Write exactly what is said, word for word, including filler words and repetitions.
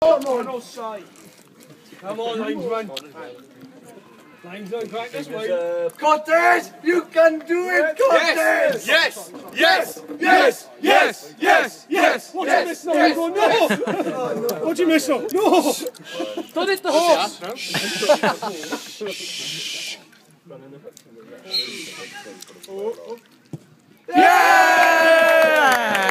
Come on, offside. Come on, linesman. Linesman, crack this way. Cortez, you can do it, Cortez! Yes! Yes! Yes! Yes! Yes! Yes! What'd you miss now? You go, no! What'd you miss now? No! Don't hit the horse! Yeah!